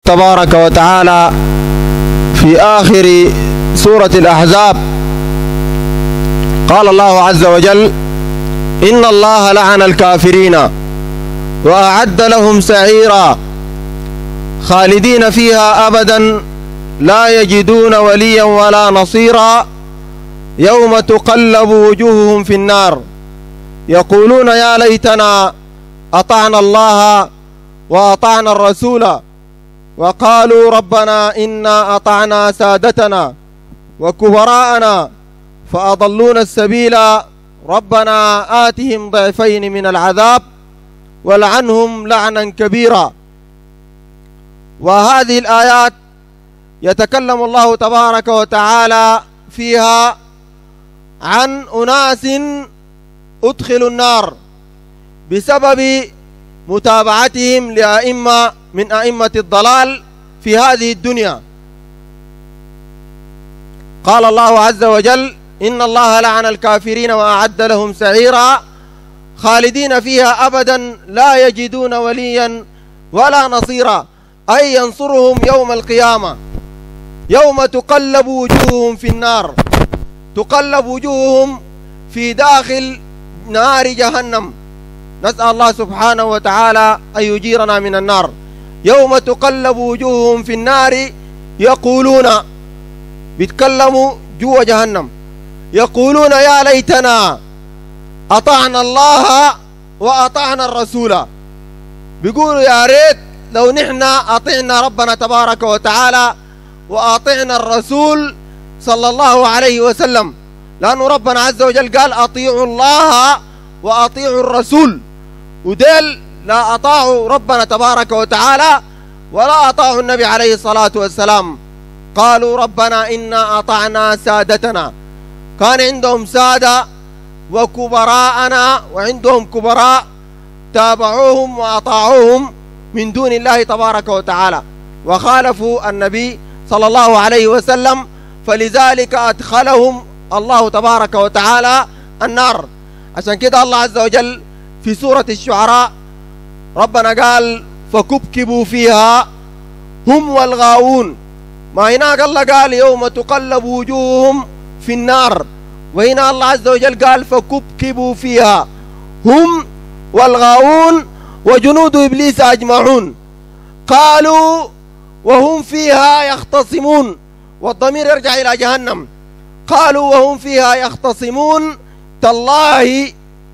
تبارك وتعالى في آخر سورة الأحزاب قال الله عز وجل: إن الله لعن الكافرين وأعد لهم سعيرا خالدين فيها أبدا لا يجدون وليا ولا نصيرا يوم تقلب وجوههم في النار يقولون يا ليتنا أطعنا الله وأطعنا الرسول وقالوا ربنا إنا أطعنا سادتنا وكبراءنا فأضلونا السبيل ربنا آتهم ضعفين من العذاب ولعنهم لعنا كبيرا. وهذه الآيات يتكلم الله تبارك وتعالى فيها عن أناس أدخلوا النار بسبب متابعتهم لأئمة من أئمة الضلال في هذه الدنيا. قال الله عز وجل: إن الله لعن الكافرين وأعد لهم سعيرا خالدين فيها أبدا لا يجدون وليا ولا نصيرا، أي ينصرهم يوم القيامة يوم تقلب وجوههم في النار، تقلب وجوههم في داخل نار جهنم. نسأل الله سبحانه وتعالى أن يجيرنا من النار. يوم تقلب وجوههم في النار يقولون، بيتكلموا جوا جهنم، يقولون يا ليتنا أطعنا الله وأطعنا الرسول. بيقولوا يا ريت لو نحن أطعنا ربنا تبارك وتعالى وأطعنا الرسول صلى الله عليه وسلم، لأنه ربنا عز وجل قال: أطيعوا الله وأطيعوا الرسول. وديل لا أطاعوا ربنا تبارك وتعالى ولا أطاعوا النبي عليه الصلاة والسلام. قالوا ربنا إنا أطعنا سادتنا، كان عندهم سادة وكبراءنا، وعندهم كبراء تابعوهم وأطاعوهم من دون الله تبارك وتعالى وخالفوا النبي صلى الله عليه وسلم، فلذلك أدخلهم الله تبارك وتعالى النار. عشان كده الله عز وجل في سورة الشعراء ربنا قال: فكبكبوا فيها هم والغاوون. ما هناك الله قال يوم تقلب وجوههم في النار، وهنا الله عز وجل قال: فكبكبوا فيها هم والغاوون وجنود إبليس أجمعون. قالوا وهم فيها يختصمون، والضمير يرجع إلى جهنم. قالوا وهم فيها يختصمون تالله.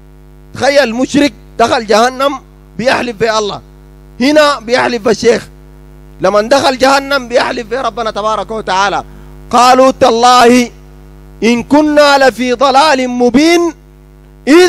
تخيل مشرك دخل جهنم بيحلف في الله، هنا بيحلف بالشيخ، لما دخل جهنم بيحلف في ربنا تبارك وتعالى. قالوا تالله إن كنا لفي ضلال مبين إذ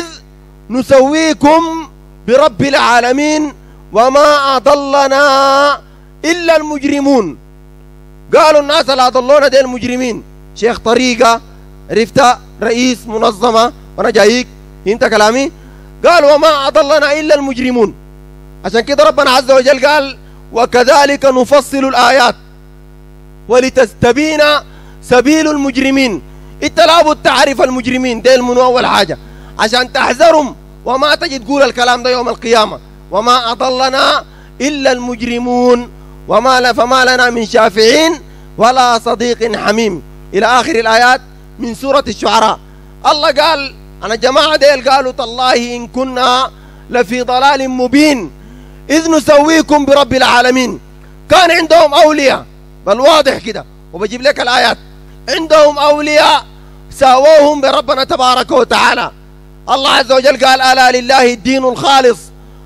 نسويكم برب العالمين وما أضلنا إلا المجرمون. قالوا الناس اللي أضلونا دي المجرمين، شيخ طريقة، عرفت، رئيس منظمة، وأنا جايك انت كلامي. قال وما أضلنا إلا المجرمون. عشان كده ربنا عز وجل قال: وكذلك نفصل الآيات ولتستبين سبيل المجرمين. انت لابد تعرف المجرمين ديل من أول حاجة عشان تحذرهم، وما تجي تقول الكلام ده يوم القيامة: وما أضلنا إلا المجرمون فما لنا من شافعين ولا صديق حميم، إلى آخر الآيات من سورة الشعراء. الله قال أنا جماعة ديل قالوا تالله إن كنا لفي ضلال مبين إذ نسويكم برب العالمين. كان عندهم أولياء، بل واضح كده وبجيب لك الآيات، عندهم أولياء ساووهم بربنا تبارك وتعالى. الله عز وجل قال: ألا لله الدين الخالص.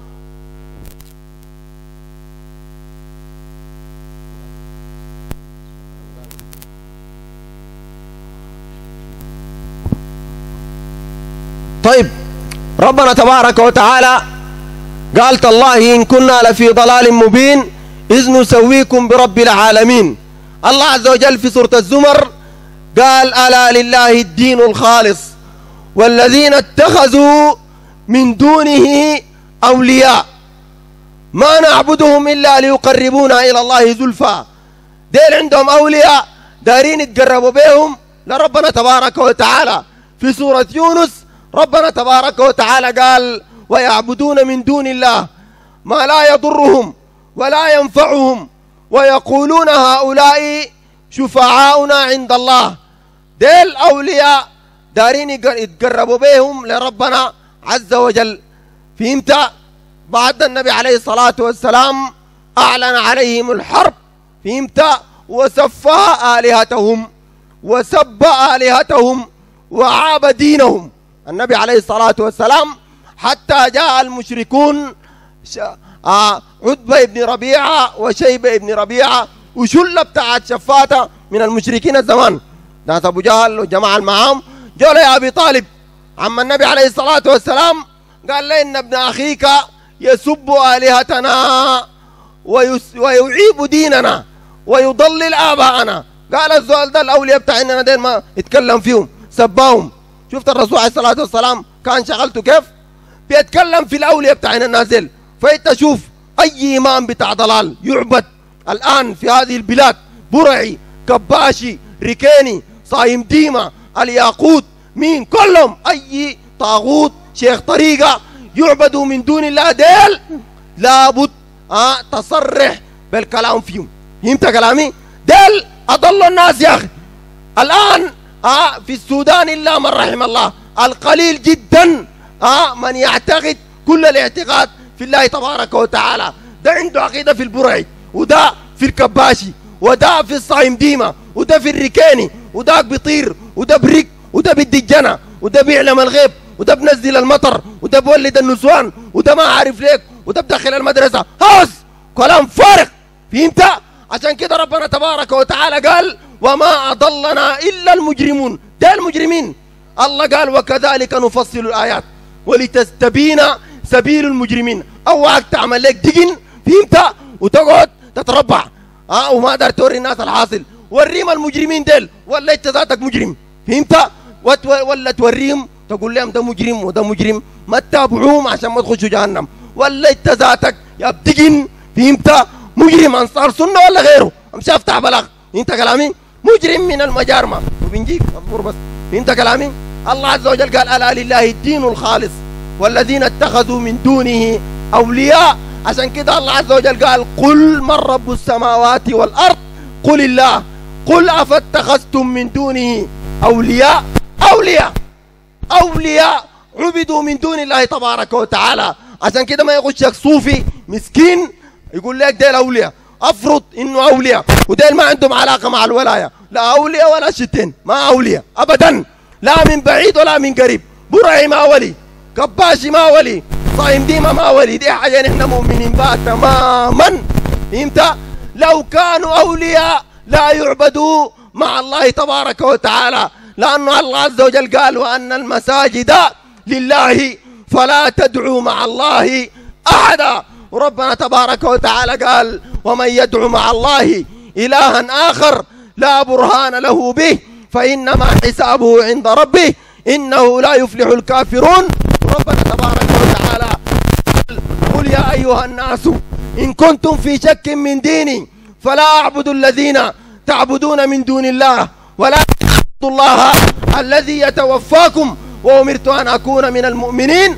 طيب ربنا تبارك وتعالى قال: تالله إن كنا لفي ضلال مبين إذ نسويكم برب العالمين. الله عز وجل في سورة الزمر قال: ألا لله الدين الخالص والذين اتخذوا من دونه أولياء ما نعبدهم إلا ليقربونا إلى الله زلفى. ديل عندهم أولياء دارين يتقربوا بهم لربنا تبارك وتعالى. في سورة يونس ربنا تبارك وتعالى قال: ويعبدون من دون الله ما لا يضرهم ولا ينفعهم ويقولون هؤلاء شفعاؤنا عند الله. ديل أولياء دارين يتقربوا بهم لربنا عز وجل. فهمت؟ بعد النبي عليه الصلاة والسلام أعلن عليهم الحرب. فهمت؟ وسفه آلهتهم وسب آلهتهم وعاب دينهم. النبي عليه الصلاة والسلام حتى جاء المشركون عتبة بن ربيعة وشيبة بن ربيعة وشلة بتاعت شفاتة من المشركين الزمان، ناس أبو جهل وجماعة معهم، جاء يا أبي طالب عم النبي عليه الصلاة والسلام قال له إن ابن أخيك يسب آلهتنا ويعيب ديننا ويضلل آباءنا. قال الزول ده الأولياء بتاعنا دين ما يتكلم فيهم، سباهم. شفت الرسول عليه الصلاة والسلام كان شغلته كيف؟ بيتكلم في الأولياء بتاعنا النازل. فأنت شوف أي إمام بتاع ضلال يعبد الآن في هذه البلاد، برعي، كباشي، ركيني، صايم ديمة، الياقوت، مين كلهم أي طاغوت شيخ طريقة يعبدوا من دون الله، ديل لابد تصرح بالكلام فيهم. فهمت كلامي؟ ديل أضل الناس يا أخي. الآن في السودان إلا من رحم الله، القليل جدا من يعتقد كل الاعتقاد في الله تبارك وتعالى. ده عنده عقيدة في البرعي، وده في الكباشي، وده في الصايم ديمة، وده في الركاني، وده بيطير، وده بريك، وده بالدجنة، وده بيعلم الغيب، وده بنزل المطر، وده بولد النسوان، وده ما عارف ليك، وده بدخل المدرسة. هوس كلام فارغ. فهمت؟ عشان كده ربنا تبارك وتعالى قال وما أضلنا إلا المجرمون. ده المجرمين. الله قال وكذلك نفصل الآيات ولتستبين سبيل المجرمين. اوعك تعمل لك دقن. فهمت؟ وتقعد تتربع وما دار توري الناس الحاصل. وريهم المجرمين ديل ولا انت ذاتك مجرم. فهمت؟ ولا توريهم تقول لهم ده مجرم وده مجرم، ما تتابعوهم عشان ما تخشوا جهنم. ولا انت ذاتك يا بدقن. فهمت؟ مجرم انصار سنه ولا غيره، امشي افتح بلاغ. انت كلامي مجرم من المجارمه وبنجيك اصبر بس. انت كلامي الله عز وجل قال الا لله الدين الخالص والذين اتخذوا من دونه اولياء. عشان كده الله عز وجل قال قل من رب السماوات والارض قل الله قل افاتخذتم من دونه اولياء. اولياء عبدوا من دون الله تبارك وتعالى. عشان كده ما يخشك صوفي مسكين يقول لك ده الاولياء، افرض انه اولياء وديل ما عندهم علاقه مع الولايه، لا اولياء ولا شتين، ما اولياء ابدا، لا من بعيد ولا من قريب. برعي ما ولي، كباشي ما ولي، صايم ديما ما ولي. دي حاجه نحن مؤمنين بها تماما. فهمت؟ لو كانوا اولياء لا يعبدوا مع الله تبارك وتعالى، لأن الله عز وجل قال وأن المساجد لله فلا تدعوا مع الله أحدا. وربنا تبارك وتعالى قال ومن يدعو مع الله إلها آخر لا برهان له به فإنما حسابه عند ربه إنه لا يفلح الكافرون. ربنا تبارك وتعالى قل يا أيها الناس إن كنتم في شك من ديني فلا أعبد الذين تعبدون من دون الله ولا الله الذي يتوفاكم وأمرت أن أكون من المؤمنين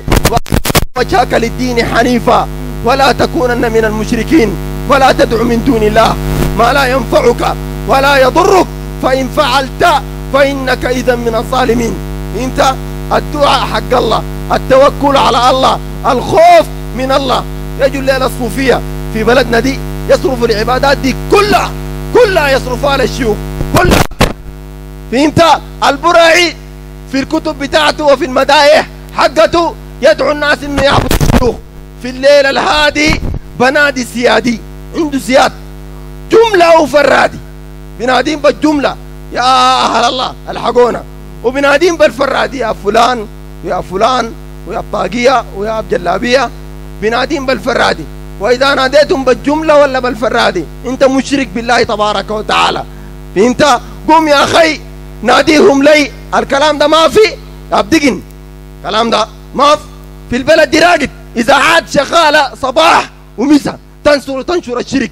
وجهك للدين حنيفا ولا تكونن من المشركين ولا تدع من دون الله ما لا ينفعك ولا يضرك فإن فعلت فإنك إذا من الظالمين. أنت الدعاء حق الله، التوكل على الله، الخوف من الله. يجوا الليلة الصوفية في بلدنا دي يصرفوا العبادات دي كلها يصرفوها للشيوخ كلها. فهمت؟ البرعي في الكتب بتاعته وفي المدايح حقته يدعو الناس انه يعبدوا الشيوخ. في الليل الهادي بنادي سيادي، عنده سياد جمله وفرادي، بنادين بالجمله يا اهل الله الحقونا، وبنادين بالفرادي يا فلان ويا فلان ويا طاقيه ويا جلابيه، بنادين بالفرادي. واذا ناديتم بالجمله ولا بالفرادي انت مشرك بالله تبارك وتعالى. فهمت؟ قوم يا اخي ناديهم لي. الكلام ده ما في ابدقن، الكلام ده ما في البلد دي راقد اذاعات شغاله صباح ومساء تنشر الشرك.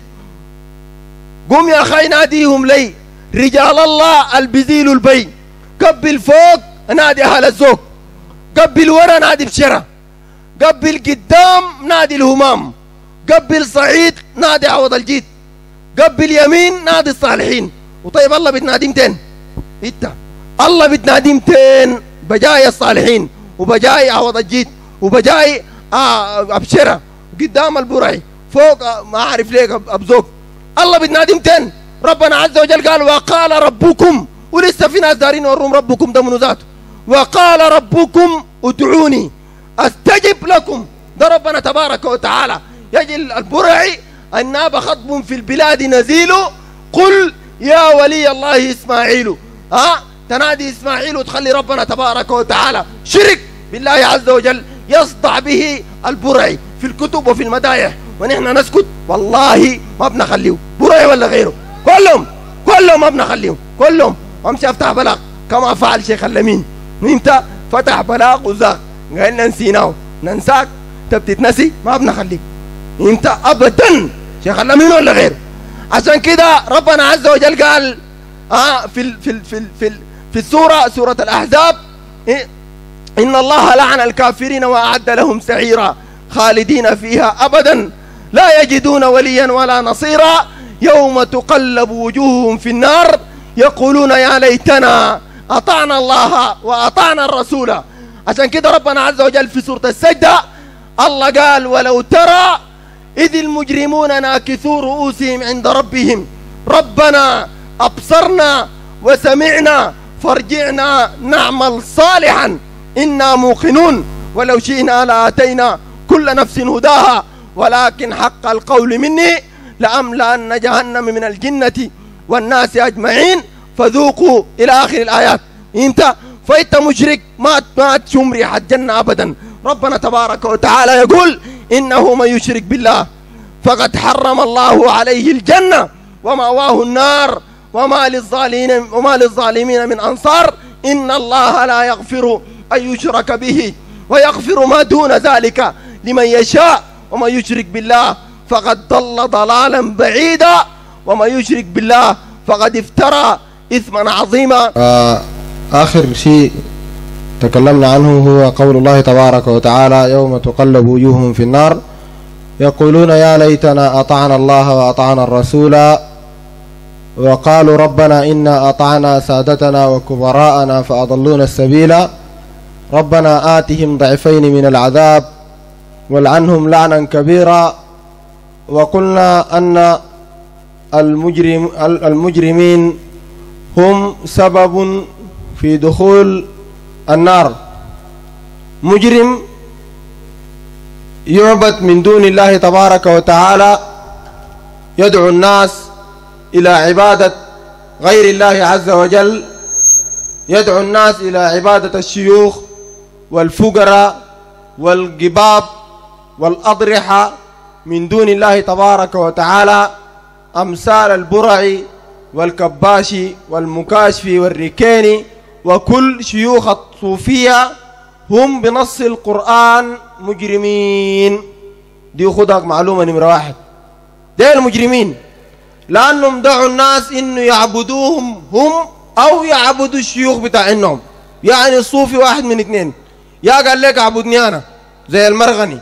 قوم يا اخي ناديهم لي. رجال الله البزيل البي قبل فوق نادي اهل الزوق، قبل ورا نادي بشرة، قبل قدام نادي الهمام، قبل صعيد نادي عوض الجيد، قبل يمين نادي الصالحين. وطيب الله بتنادي متين؟ انت الله بتنادي متين؟ بجاي الصالحين وبجاي عوض الجيد وبجاي ابشره قدام البرعي فوق ما اعرف ليه ابزوق. الله بتنادي متين؟ ربنا عز وجل قال وقال ربكم، ولسه في ناس دارين يوروهم ربكم ده منو ذاته. وقال ربكم ادعوني استجب لكم. ده ربنا تبارك وتعالى يجي البرعي الناب خطب في البلاد نزيل قل يا ولي الله اسماعيل. تنادي اسماعيل وتخلي ربنا تبارك وتعالى شرك بالله عز وجل يصدع به البرعي في الكتب وفي المدايح، ونحن نسكت. والله ما بنخليه برعي ولا غيره، كلهم ما بنخليهم كلهم. وامشي افتح بلاغ كما فعل شيخ اللمين. انت فتح بلاغ وزاق قال نسيناه ننساك تبتتنسي ما بنخليك انت ابدا شيخ اللمين ولا غيره. عشان كده ربنا عز وجل قال في سورة الأحزاب إن الله لعن الكافرين وأعد لهم سعيرا خالدين فيها أبدا لا يجدون وليا ولا نصيرا يوم تقلب وجوههم في النار يقولون يا ليتنا أطعنا الله وأطعنا الرسول. عشان كده ربنا عز وجل في سورة السجدة الله قال ولو ترى إذ المجرمون ناكثوا رؤوسهم عند ربهم ربنا أبصرنا وسمعنا فارجعنا نعمل صالحا إنا موقنون ولو شئنا لآتينا كل نفس هداها ولكن حق القول مني لأملأن جهنم من الجنة والناس أجمعين فذوقوا إلى آخر الآيات. فأنت مشرك ما تشم ريحة الجنة أبدا. ربنا تبارك وتعالى يقول إنه من يشرك بالله فقد حرم الله عليه الجنة ومأواه النار وما للظالمين من أنصار إن الله لا يغفر أن يشرك به ويغفر ما دون ذلك لمن يشاء ومن يشرك بالله فقد ضل ضلالا بعيدا ومن يشرك بالله فقد افترى إثما عظيما. آخر شيء تكلمنا عنه هو قول الله تبارك وتعالى يوم تقلب وجوههم في النار يقولون يا ليتنا أطعنا الله وأطعنا الرسول وقالوا ربنا إنا أطعنا سادتنا وكبراءنا فأضلونا السبيل ربنا آتهم ضعفين من العذاب والعنهم لعنا كبيرا. وقلنا أن المجرمين هم سبب في دخول النار. مجرم يعبد من دون الله تبارك وتعالى يدعو الناس إلى عبادة غير الله عز وجل، يدعو الناس إلى عبادة الشيوخ والفقراء والقباب والأضرحة من دون الله تبارك وتعالى أمثال البرعي والكباشي والمكاشفي والركيني وكل شيوخ الصوفية هم بنص القرآن مجرمين. دي خدك معلومة نمرة واحد، ده المجرمين لأنهم دعوا الناس إنه يعبدوهم هم أو يعبدوا الشيوخ بتاعهم. يعني الصوفي واحد من اثنين، يا قال لك اعبدني أنا زي المرغني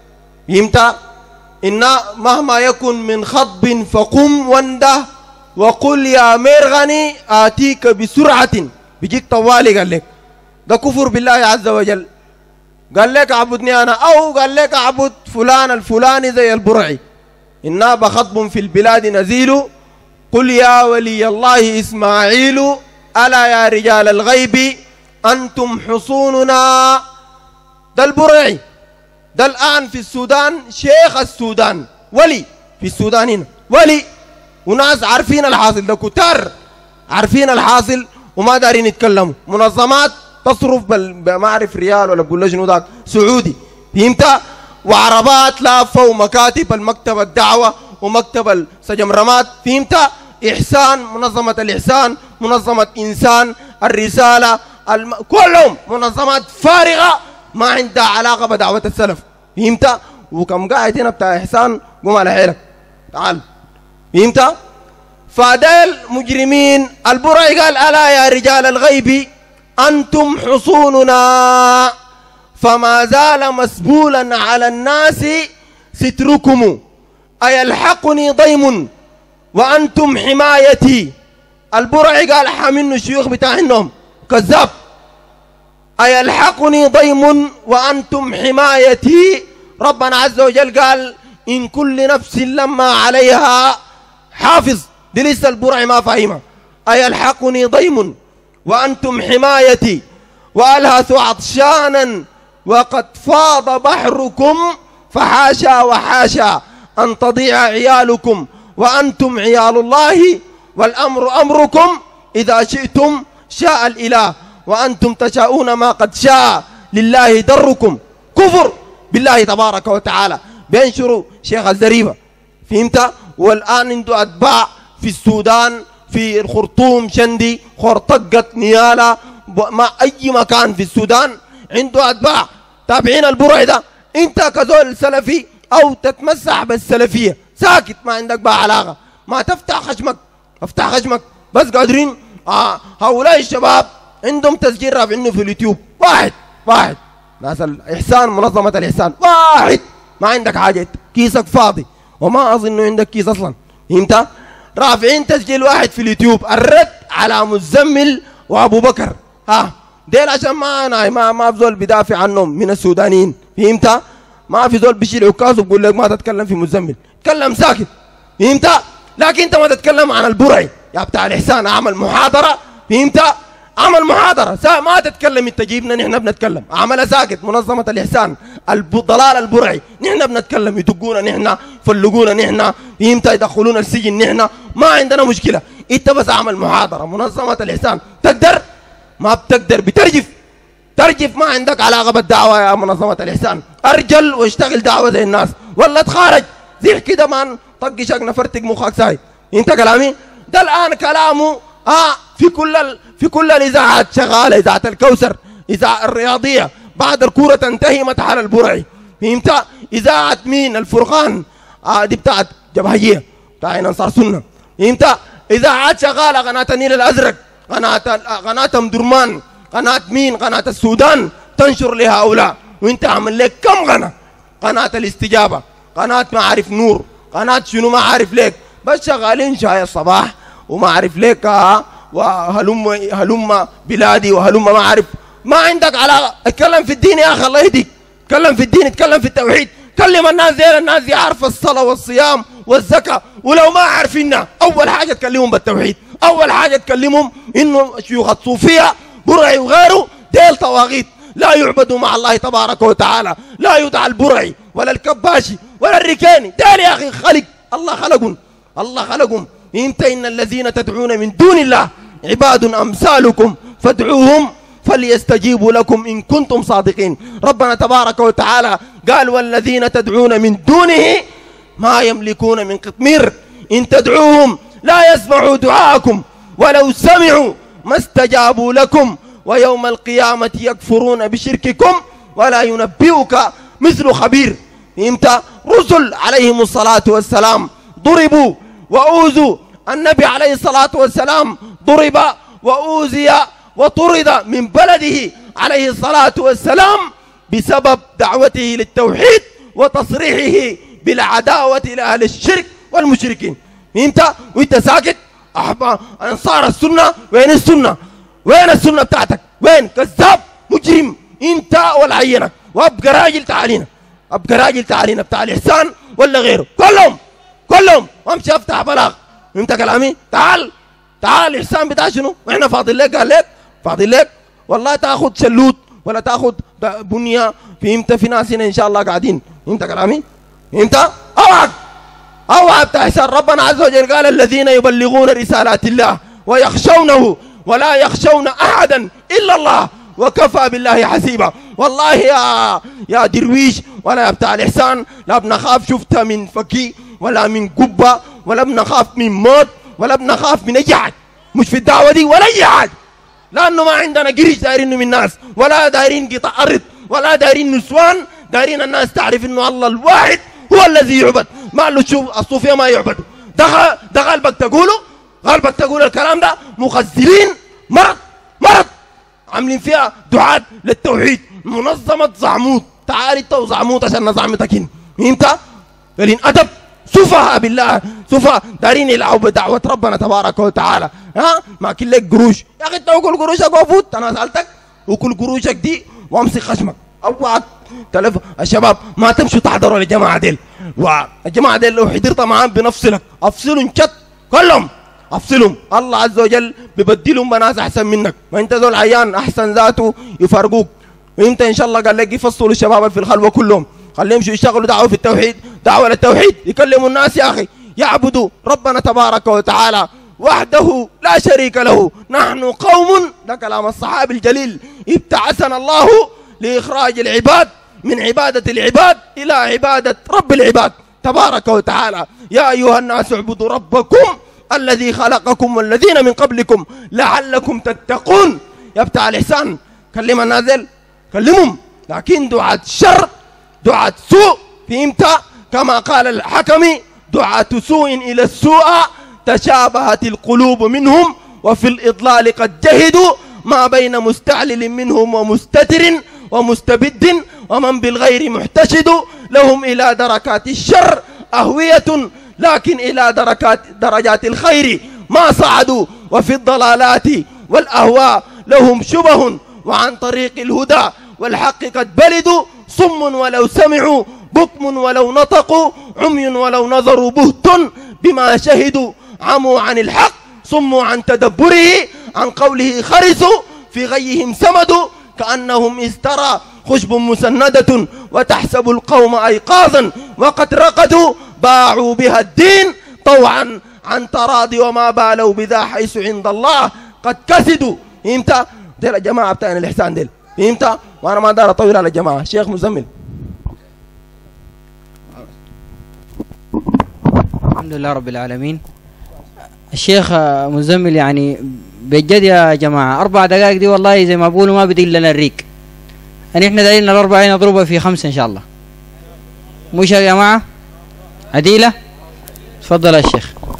يمتى إن مهما يكن من خطب فقم وانده وقل يا مرغني آتيك بسرعة بيجيك طوالي. قال لك ده كفر بالله عز وجل. قال لك اعبدني أنا أو قال لك اعبد فلان الفلاني زي البرعي. إنا بخطب في البلاد نزيل قل يا ولي الله إسماعيل ألا يا رجال الغيب أنتم حصوننا. ده البرعي ده الآن في السودان شيخ السودان ولي في السودان هنا ولي، وناس عارفين الحاصل، ده كتار عارفين الحاصل وما دارين يتكلموا. منظمات تصرف ما أعرف ريال ولا بقول شنو ذاك سعودي فهمت، وعربات لافة ومكاتب المكتب الدعوة ومكتب السجمرمات فهمت، إحسان منظمة الإحسان منظمة إنسان الرسالة كلهم منظمات فارغة ما عندها علاقة بدعوة السلف فهمت. وكم قاعد هنا بتاع إحسان قوم على حيلك تعال فهمت. فديل مجرمين. البرعي قال ألا يا رجال الغيب أنتم حصوننا فما زال مسبولا على الناس ستركم أيلحقني ضيم وأنتم حمايتي. البرعي قال حامين الشيوخ بتاعهم كذاب. أيلحقني ضيم وأنتم حمايتي. ربنا عز وجل قال إن كل نفس لما عليها حافظ. دي لسه البرعي ما فاهمها. أيلحقني ضيم وأنتم حمايتي وألهث عطشانا وقد فاض بحركم فحاشا وحاشا أن تضيع عيالكم وأنتم عيال الله والأمر أمركم إذا شئتم شاء الإله وأنتم تشاءون ما قد شاء لله دركم. كفر بالله تبارك وتعالى. بينشروا شيخ الزريبة فهمت. والآن عنده أتباع في السودان في الخرطوم شندي خرطقة نيالا ما أي مكان في السودان عنده أتباع تابعين البرع ده. أنت كزول سلفي أو تتمسح بالسلفية ساكت ما عندك بقى علاقة ما تفتح خشمك. افتح خشمك بس قادرين. هؤلاء الشباب عندهم تسجيل رافعينه في اليوتيوب واحد ناس الإحسان منظمة الإحسان واحد. ما عندك حاجة كيسك فاضي وما أظن إنه عندك كيس أصلا فهمت. رافعين تسجيل واحد في اليوتيوب الرد على مزمل وأبو بكر. ديل عشان ما في زول بدافع عنهم من السودانيين فهمت. ما في زول بيشيل عكاز وبقول لك ما تتكلم في مزمل. تكلم ساكت فهمت. لكن انت ما تتكلم عن البرعي يا بتاع الإحسان. اعمل محاضرة فهمت. عمل محاضرة ما تتكلم انت جيبنا نحن بنتكلم. عملها ساكت منظمة الإحسان الضلال البرعي نحن بنتكلم. يدقونا نحن يفلقونا نحن فهمت. يدخلونا السجن نحن ما عندنا مشكلة. انت بس عمل محاضرة منظمة الإحسان تقدر ما بتقدر ترجف ما عندك علاقة بالدعوة يا منظمة الإحسان. أرجل واشتغل دعوة زي الناس ولا تخارج زي كده ما طقشك نفرتق مخك ساي. انت كلامي ده الآن كلامه في كل الإذاعات شغالة. إذاعة الكوثر إذاعة الرياضية بعد الكورة تنتهي متحل البرعي فهمت. إذاعة مين الفرقان دي بتاعت جبهية بتاعين أنصار سنة فهمت. إذاعات شغالة قناة النيل الأزرق قناة أم درمان قناة مين قناة السودان تنشر لهؤلاء. وانت عمل لك كم قناة الاستجابة قناة ما عارف نور قناة شنو ما عارف لك بس شغالين شاي الصباح وما عارف لك وهلم بلادي وهلم ما عارف. ما عندك علاقة. اتكلم في الدين يا أخي الله يهديك. اتكلم في الدين اتكلم في التوحيد. كلم الناس زي الناس دي عارفة الصلاة والصيام والزكاة. ولو ما عارفينها أول حاجة تكلمهم بالتوحيد. أول حاجة تكلمهم إنه شيوخ الصوفية برعي وغيره ديل طواغيت لا يعبدوا مع الله تبارك وتعالى. لا يدعى البرعي ولا الكباشي ولا الركاني ديل يا أخي خلق الله خلقهم انت. إن الذين تدعون من دون الله عباد أمثالكم فادعوهم فليستجيبوا لكم إن كنتم صادقين. ربنا تبارك وتعالى قال والذين تدعون من دونه ما يملكون من قطمير إن تدعوهم لا يسمعوا دعاءكم ولو سمعوا ما استجابوا لكم ويوم القيامة يكفرون بشرككم ولا ينبئك مثل خبير. فهمت. رسل عليهم الصلاة والسلام ضربوا وأوذوا. النبي عليه الصلاة والسلام ضرب وأوذي وطرد من بلده عليه الصلاة والسلام بسبب دعوته للتوحيد وتصريحه بالعداوة لأهل الشرك والمشركين. فهمت. وانت ساكت. أنصار السنة وين السنة؟ وين السنة بتاعتك؟ وين؟ كذاب مجرم انت والعينك. وابقى راجل تعالينا بتاع الإحسان ولا غيره كلهم وامشي افتح بلاغ. انت كلامي تعال الإحسان بتاع شنو؟ واحنا فاضل لك قال لك فاضل لك والله تاخذ شلوت ولا تاخذ بنيه. فهمت. في ناس هنا ان شاء الله قاعدين. انت كلامي انت اوعى بتاع إحسان. ربنا عز وجل قال الذين يبلغون رسالات الله ويخشونه ولا يخشون أحدا إلا الله وكفى بالله حسيبا. والله يا درويش ولا يا بتاع الإحسان لا بنخاف شفتها من فكي ولا من قبة ولا بنخاف من موت ولا بنخاف من أي حاجة. مش في الدعوة دي ولا أي حاجة. لأنه ما عندنا قريش دايرين من الناس ولا دايرين قطع أرض ولا دايرين نسوان. دايرين الناس تعرف إنه الله الواحد هو الذي يعبد. ما له شوف الصوفية ما يعبدوا. ده قلبك تقول الكلام ده. مخزرين مرض عاملين فيها دعاة للتوحيد. منظمة زعموت تعال انت وزعموت عشان نزعمتك انت. فلين أدب سفهاء بالله، سفهاء دارين يلعبوا بدعوة ربنا تبارك وتعالى. ما كل لك قروش يا أخي، أنت وكل قروشك وفوت. أنا سألتك وكل قروشك دي وامسك خشمك. اوعى الشباب ما تمشوا تحضروا الجماعة ديل، والجماعة ديل لو حضرت معاهم بنفصلك، افصلهم شت كلهم، افصلهم. الله عز وجل ببدلهم بناس احسن منك، ما انت ذو العيان احسن ذاته يفرقوك. وانت ان شاء الله قال لك يفصلوا الشباب في الخلوه كلهم، خليهم يشتغلوا دعوه في التوحيد، دعوه للتوحيد، يكلموا الناس يا اخي، يعبدوا ربنا تبارك وتعالى وحده لا شريك له. نحن قوم، ده كلام الصحابي الجليل، ابتعثنا الله لإخراج العباد من عبادة العباد إلى عبادة رب العباد تبارك وتعالى. يا أيها الناس اعبدوا ربكم الذي خلقكم والذين من قبلكم لعلكم تتقون. يا بتاع الإحسان كلم النازل، كلمهم، لكن دعاة الشر دعاة سوء فهمت؟ كما قال الحكمي: دعاة سوء إلى السوء تشابهت القلوب منهم، وفي الإضلال قد جهدوا ما بين مستعلل منهم ومستتر ومستبد، ومن بالغير محتشد. لهم إلى دركات الشر أهوية، لكن إلى درجات الخير ما صعدوا. وفي الضلالات والأهواء لهم شبه، وعن طريق الهدى والحق قد بلدوا. صم ولو سمعوا، بكم ولو نطقوا، عمي ولو نظروا، بهت بما شهدوا. عموا عن الحق، صموا عن تدبره، عن قوله خرسوا، في غيهم سمدوا. كأنهم استرى خشب مسندة، وتحسب القوم أيقاظا وقد رقدوا. باعوا بها الدين طوعا عن تراضي، وما بالوا بذا حيث عند الله قد كسدوا. فهمت؟ ديل الجماعة بتاعنا الإحسان ديل، فهمت؟ وأنا ما دار أطول على الجماعة. شيخ مزمل. الحمد لله رب العالمين. الشيخ مزمل يعني بجد يا جماعة 4 دقائق دي والله زي ما بقولوا ما بدي لنا الريق. يعني احنا دايرين ال4 نضربها في 5 ان شاء الله. مش يا جماعة؟ عديلة تفضل يا شيخ.